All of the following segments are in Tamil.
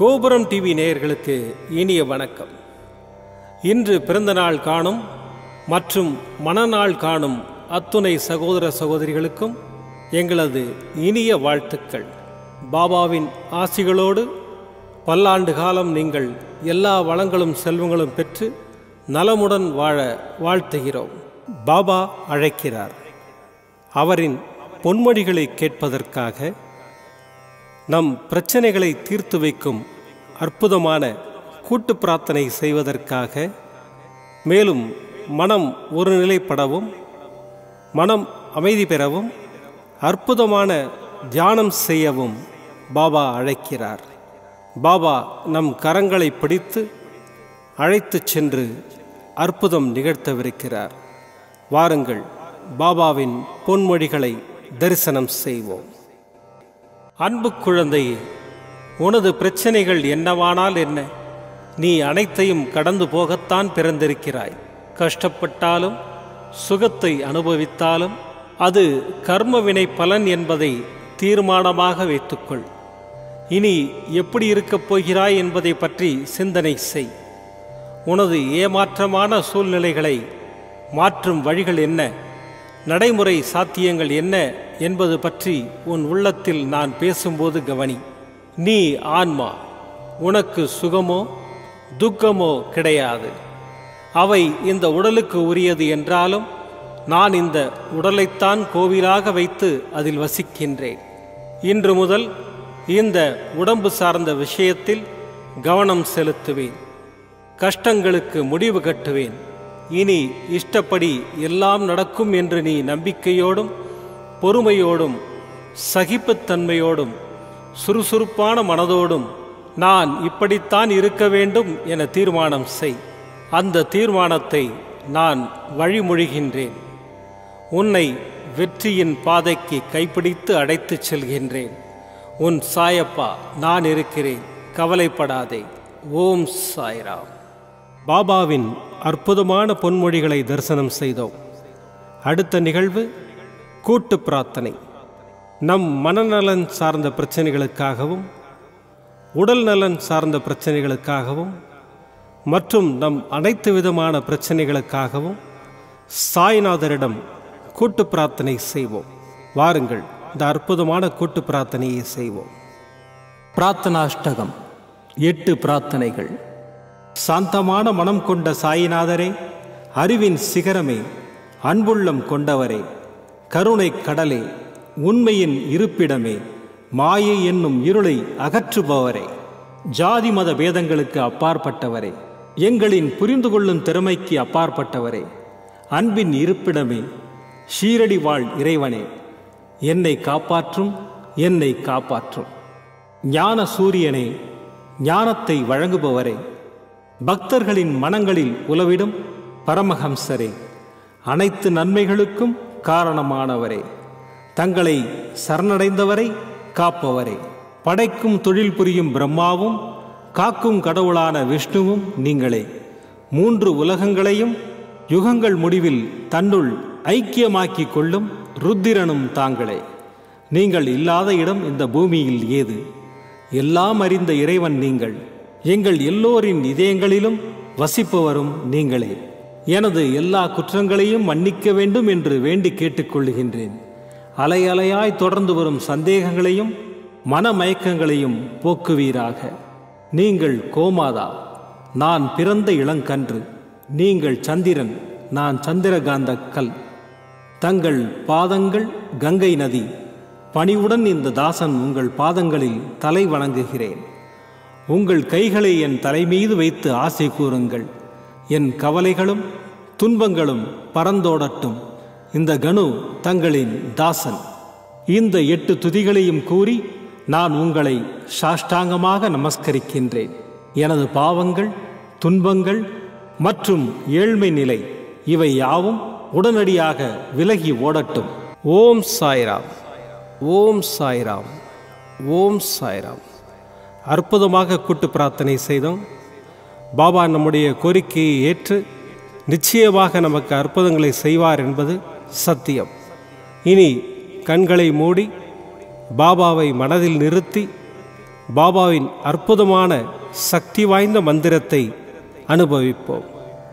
கோபுரம் டிவி நேயர்களுக்கு இனிய வணக்கம். இன்று பிறந்தநாள் காணும் மற்றும் மணநாள் காணும் அத்துணை சகோதர சகோதரிகளுக்கும் எங்களது இனிய வாழ்த்துக்கள். பாபாவின் ஆசிகளோடு பல்லாண்டு காலம் நீங்கள் எல்லா வளங்களும் செல்வங்களும் பெற்று நலமுடன் வாழ வாழ்த்துகிறோம். பாபா அழைக்கிறார். அவரின் பொன்மொழிகளை கேட்பதற்காக, நம் பிரச்சனைகளை தீர்த்து வைக்கும் அற்புதமான கூட்டு பிரார்த்தனை செய்வதற்காக, மேலும் மனம் ஒருநிலைப்படவும் மனம் அமைதி பெறவும் அற்புதமான தியானம் செய்யவும் பாபா அழைக்கிறார். பாபா நம் கரங்களை பிடித்து அழைத்து சென்று அற்புதம் நிகழ்த்தவிருக்கிறார். வாருங்கள், பாபாவின் பொன்மொழிகளை தரிசனம் செய்வோம். அன்பு குழந்தையே, உனது பிரச்சனைகள் என்னவானால் என்ன? நீ அனைத்தையும் கடந்து போகத்தான் பிறந்திருக்கிறாய். கஷ்டப்பட்டாலும் சுகத்தை அனுபவித்தாலும் அது கர்மவினை பலன் என்பதை தீர்மானமாக வைத்துக்கொள். இனி எப்படி இருக்கப் போகிறாய் என்பதை பற்றி சிந்தனை செய். உனது ஏமாற்றமான சூழ்நிலைகளை மாற்றும் வழிகள் என்ன, நடைமுறை சாத்தியங்கள் என்ன என்பது பற்றி உன் உள்ளத்தில் நான் பேசும்போது கவனி. நீ ஆன்மா. உனக்கு சுகமோ துக்கமோ கிடையாது. அவை இந்த உடலுக்கு உரியது என்றாலும் நான் இந்த உடலைத்தான் கோவிலாக வைத்து அதில் வசிக்கின்றேன். இன்று முதல் இந்த உடம்பு சார்ந்த விஷயத்தில் கவனம் செலுத்துவேன். கஷ்டங்களுக்கு முடிவு கட்டுவேன். இனி இஷ்டப்படி எல்லாம் நடக்கும் என்று நீ நம்பிக்கையோடும் பொறுமையோடும் சகிப்புத்தன்மையோடும் சுறுசுறுப்பான மனதோடும் நான் இப்படித்தான் இருக்க வேண்டும் என தீர்மானம் செய். அந்த தீர்மானத்தை நான் வழிமொழிகின்றேன். உன்னை வெற்றியின் பாதைக்கு கைப்பிடித்து அழைத்துச் செல்கின்றேன். உன் சாயப்பா நான் இருக்கிறேன், கவலைப்படாதே. ஓம் சாய்ராம். பாபாவின் அற்புதமான பொன்மொழிகளை தரிசனம் செய்தோம். அடுத்த நிகழ்வு கூட்டு பிரார்த்தனை. நம் மனநலன் சார்ந்த பிரச்சனைகளுக்காகவும் உடல் நலன் சார்ந்த பிரச்சனைகளுக்காகவும் மற்றும் நம் அனைத்து விதமான பிரச்சனைகளுக்காகவும் சாய்நாதரிடம் கூட்டு பிரார்த்தனை செய்வோம். வாருங்கள், இந்த அற்புதமான கூட்டு பிரார்த்தனையை செய்வோம். பிரார்த்தனாஷ்டகம். 8 பிரார்த்தனைகள். சாந்தமான மனம் கொண்ட சாயிநாதரே, அறிவின் சிகரமே, அன்புள்ளம் கொண்டவரே, கருணை கடலே, உண்மையின் இருப்பிடமே, மாயை என்னும் இருளை அகற்றுபவரே, ஜாதி மத பேதங்களுக்கு அப்பாற்பட்டவரே, எங்களின் புரிந்து கொள்ளும் திறமைக்கு அப்பாற்பட்டவரே, அன்பின் இருப்பிடமே, ஷீரடி வாழ் இறைவனே, என்னை காப்பாற்றும், என்னை காப்பாற்றும். ஞான சூரியனே, ஞானத்தை வழங்குபவரே, பக்தர்களின் மனங்களில் உலவிடும் பரமஹம்சரே, அனைத்து நன்மைகளுக்கும் காரணமானவரே, தங்களை சரணடைந்தவரை காப்பவரே, படைக்கும் தொழில் புரியும் பிரம்மாவும் காக்கும் கடவுளான விஷ்ணுவும் நீங்களே, 3 உலகங்களையும் யுகங்கள் முடிவில் தன்னுள் ஐக்கியமாக்கிக் கொள்ளும் ருத்திரனும் தாங்களே. நீங்கள் இல்லாத இடம் இந்த பூமியில் ஏது? எல்லாம் அறிந்த இறைவன் நீங்கள். எங்கள் எல்லோரின் இதயங்களிலும் வசிப்பவரும் நீங்களே. எனது எல்லா குற்றங்களையும் மன்னிக்க வேண்டும் என்று வேண்டி கேட்டுக்கொள்ளுகின்றேன். அலை அலையாய் தொடர்ந்து வரும் சந்தேகங்களையும் மனமயக்கங்களையும் போக்குவீராக. நீங்கள் கோமாதா, நான் பிறந்த இளங்கன்று. நீங்கள் சந்திரன், நான் சந்திரகாந்த கல். தங்கள் பாதங்கள் கங்கை நதி. பணிவுடன் இந்த தாசன் உங்கள் பாதங்களில் தலை வணங்குகிறேன். உங்கள் கைகளை என் தலைமீது வைத்து ஆசை கூறுங்கள். என் கவலைகளும் துன்பங்களும் பறந்தோடட்டும். இந்த கணு தங்களின் தாசன். இந்த 8 துதிகளையும் கூறி நான் உங்களை சாஷ்டாங்கமாக நமஸ்கரிக்கின்றேன். எனது பாவங்கள், துன்பங்கள் மற்றும் ஏழ்மை நிலை இவை யாவும் உடனடியாக விலகி ஓடட்டும். ஓம் சாய்ராம். ஓம் சாய்ராம். ஓம் சாய்ராம். அற்புதமாக கூட்டு பிரார்த்தனை செய்தோம். பாபா நம்முடைய கோரிக்கையை ஏற்று நிச்சயமாக நமக்கு அற்புதங்களை செய்வார் என்பது சத்தியம். இனி கண்களை மூடி பாபாவை மனதில் நிறுத்தி பாபாவின் அற்புதமான சக்தி வாய்ந்த மந்திரத்தை அனுபவிப்போம்.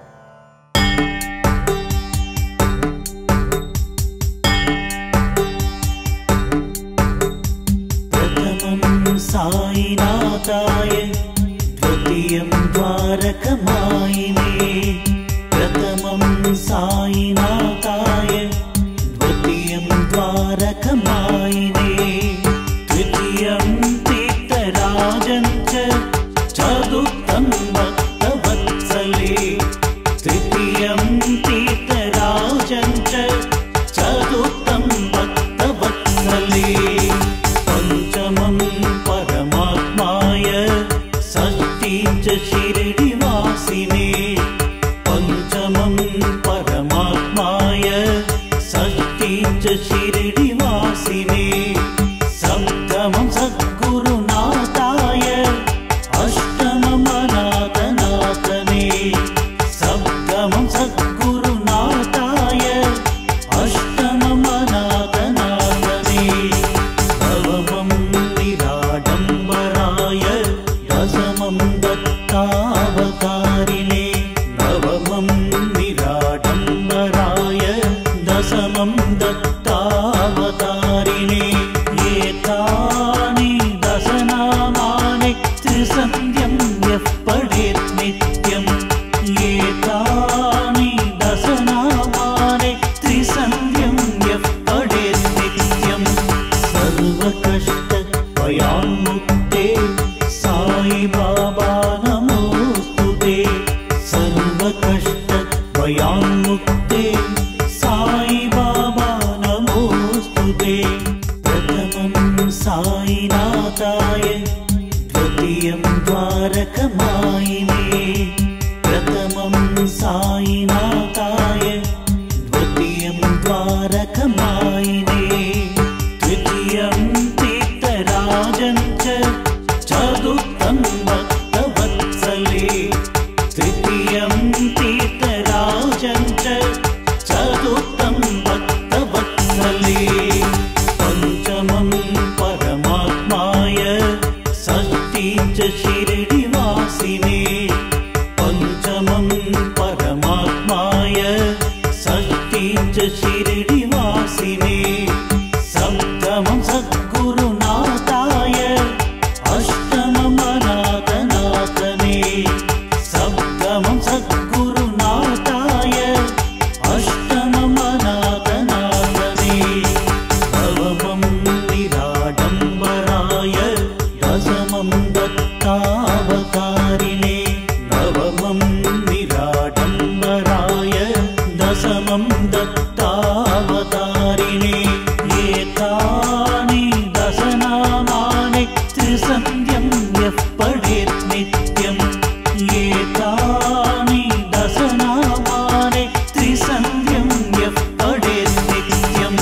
साईनाथाय द्वितीयं द्वारकमायिने प्रथमं साईनाथाय द्वितीयं द्वारकमायिने तृतीयं तीर्थराजं च चतुर्थं भक्तवत्सले तृतीयं तीर्थराजं च चतुर्थं भक्तवत्सले पंचमं परमात्माय षष्ठीं च शिरडिवासिने पंचमं परमात्माय षष्ठीं च शिरडिवासिने सप्तमं सद्गुरुनाथाय अष्टमं अनाथनाथने सप्तमं सद्गुरुनाथाय अष्टमं अनाथनाथने नवमं निराडम्बराय दशमं दत्तावतारिणे नवमं निराडम्बराय दशमं दत्तावतारिणे एतानि दशनामानि त्रिसन्ध्यं यः पठेत् नित्यम् एतानि दशनामानि त्रिसन्ध्यं यः पठेत् नित्यम् सर्वकष्टभयान्मुक्ते साई बाबा नमोस्तुते सर्वकष्टभयान्मुक्ते साई बाबा नमोस्तुते प्रथमं साईनाथाय द्वितीयं द्वारकमायिने प्रथमं साईनाथाय द्वितीयं द्वारकमायिने तृतीयं तीर्थराजं च चतुर्थं भक्तवत्सले तृतीयं तीर्थराजं च चतुर्थं भक्तवत्सले पंचमं परमात्माय षष्ठीं च शिरडिवासिने पंचमं परमात्माय षष्ठीं च शिरडिवासिने सप्तमं सद्गुरुनाथाय अष्टमं अनाथनाथने सप्तमं सद्गुरुनाथाय अष्टमं अनाथनाथने नवमं निराडम्बराय दशमं दत्तावतारिणे नवमं निराडम्बराय दशमं दत्तावतारिणे एतानि दशनामानि त्रिसन्ध्यं यः पठेत् नित्यम् एतानि दशनामानि त्रिसन्ध्यं यः पठेत् नित्यम्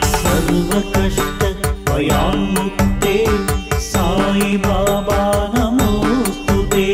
सर्वकष्टभयान्मुक्ते साई बाबा नमोस्तुते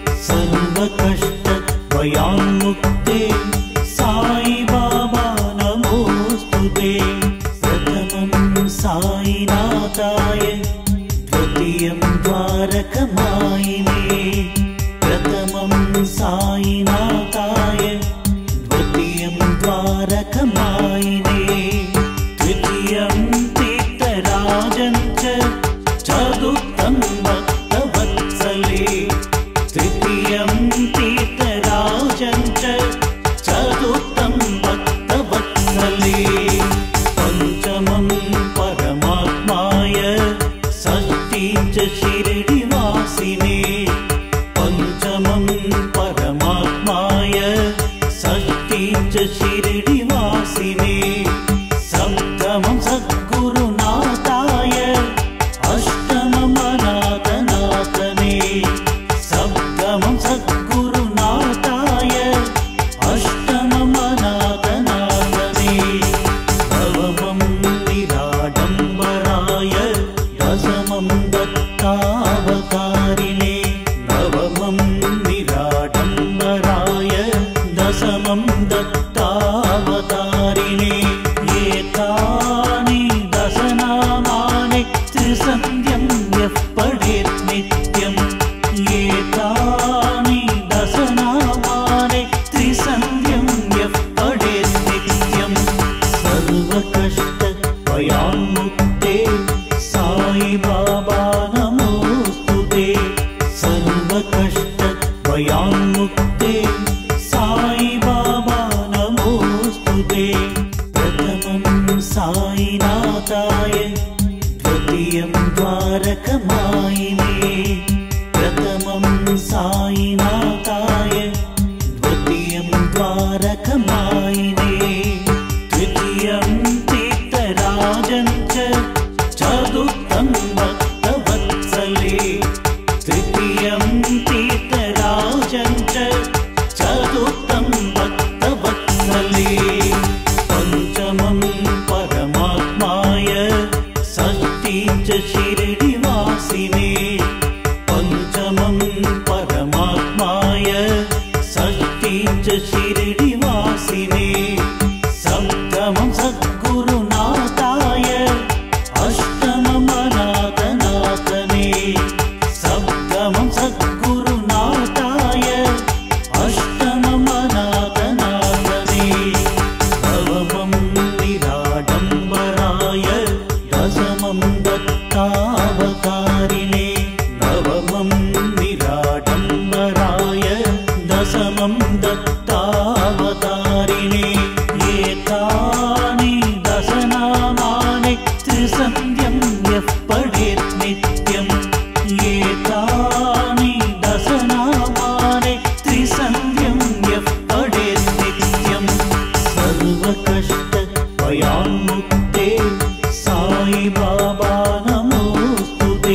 सर्वकष्टभयान्मुक्ते साई बाबा नमोस्तुते प्रथमं साईनाथाय द्वितीयं द्वारकमायिने प्रथमं साईनाथाय द्वितीयं द्वारकमायिने तृतीयं तीर्थराजं च चतुर्थं भक्तवत्सले तृतीयं तीर्थराजं च चतुर्थं भक्तवत्सले पंचमं परमात्माय षष्ठीं च शिरडिवासिने पंचमं परमात्माय षष्ठीं च शिरडिवासिने सप्तमं सद्गुरुनाथाय अष्टमं अनाथनाथने सप्तमं सद्गुरुनाथाय अष्टमं अनाथनाथने नवमं निराडम्बराय दशमं दत्तावतारिणे नवमं निराडम्बराय दशमं दत्तावतारिणे एतानि नमोस्तुते प्रथमं साईनाथाय द्वितीयं द्वारकमायिने प्रथमं साईनाथाय द्वितीयं द्वारकमायिने तृतीयं तीर्थराजं च चतुर्थं भक्तवत्सले तृतीयं तीर्थराजं च चतुर्थं भक्तवत्सले पञ्चमं परमात्माय षष्ठीं च शिरडिवासिने पञ्चमं परमात्माय षष्ठीं च शिरडिवासिने सप्तमं सद्गुरुनाथाय अष्टमं अनाथनाथने सप्तमं सद्गुरुनाथाय अष्टमं अनाथनाथने नवमं निराडम्बराय दशमं दत्तावतारिणे नवमं निराडम्बराय दशमं दत्तावतारिणे एतानि दशनामानि त्रिसन्ध्यं यः पठेत् नित्यम् एतानि दशनामानि त्रिसन्ध्यं यः पठेत् नित्यम् सर्वकष्टभयान्मुक्ते साई बाबा नमोस्तुते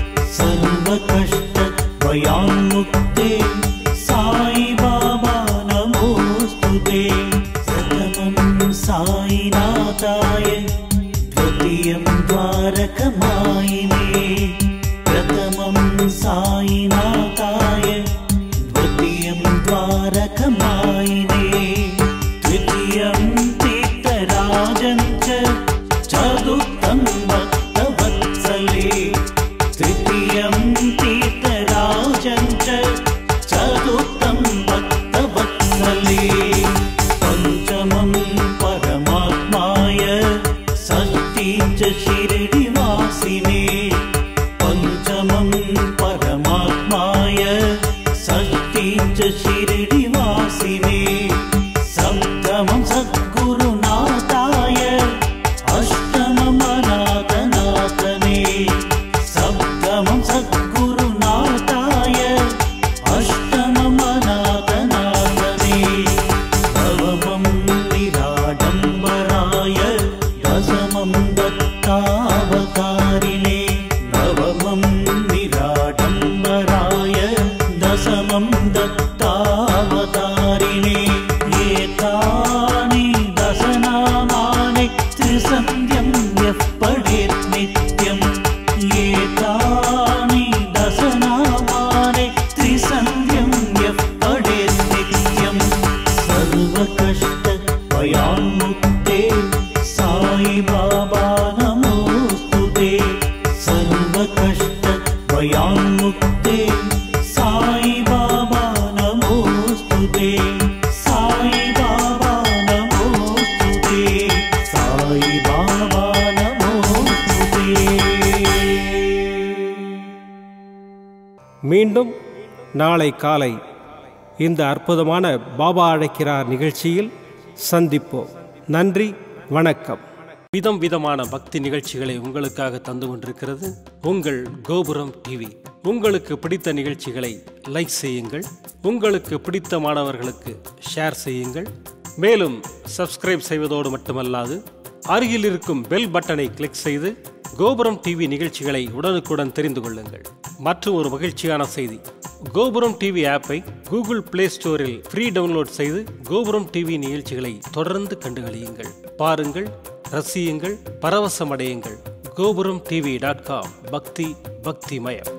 सर्वकष्टभयान्मुक्ते साई बाबा नमोस्तुते प्रथमं साईनाथाय द्वितीयं द्वारकमायिने प्रथमं साईनाथाय द्वितीयं द्वारकमायिने तृतीयं तीर्थराजं च चतुर्थं भक्तवत्सले तृतीयं तीर्थराजं च चतुर्थं भक्तवत्सले पञ्चमं परमात्माय षष्ठीं च शिरडिवासिने पञ्चमं परमात्माय षष्ठीं च शिरडिवासिने सप्तमं सद्गुरुनाथाय अष्टमं अनाथनाथने सप्तमं सद्गुरुनाथाय अष्टमं अनाथनाथने नवमं निराडम्बराय दशमं दत्तावतारिणे नवमं निराडम्बराय दशमं दत्तावतारिणे एतानि दशनामानि त्रिसन्ध्यं यः पठेत् नित्यम् एतानि दशनामानि त्रिसन्ध्यं यः पठेत् नित्यम् सर्वकष्टभयान्मुक्ते साई बाबा नमोस्तुते सर्वकष्टभयान्मुक्ते साई बाबा नमोस्तुते साई बाबा नमोस्तुते साई बाबा नमोस्तुते மீண்டும் நாளை காலை இந்த அற்புதமான பாபா அழைக்கிறார் நிகழ்ச்சியில் சந்திப்போம். நன்றி, வணக்கம். விதம் விதமான பக்தி நிகழ்ச்சிகளை உங்களுக்காக தந்து கொண்டிருக்கிறது உங்கள் கோபுரம் டிவி. உங்களுக்கு பிடித்த நிகழ்ச்சிகளை லைக் செய்யுங்கள், உங்களுக்கு பிடித்த மாணவர்களுக்கு ஷேர் செய்யுங்கள். மேலும் சப்ஸ்கிரைப் செய்வதோடு மட்டுமல்லாது அருகில் இருக்கும் பெல் பட்டனை கிளிக் செய்து கோபுரம் டிவி நிகழ்ச்சிகளை உடனுக்குடன் தெரிந்து கொள்ளுங்கள். மற்றும் ஒரு மகிழ்ச்சியான செய்தி, கோபுரம் டிவி ஆப்பை கூகுள் பிளே ஸ்டோரில் ஃப்ரீ டவுன்லோட் செய்து கோபுரம் டிவி நிகழ்ச்சிகளை தொடர்ந்து கண்டுகளியுங்கள். பாருங்கள், ரசியுங்கள், பரவசமடையுங்கள். gopuramtv.com பக்தி பக்திமயம்.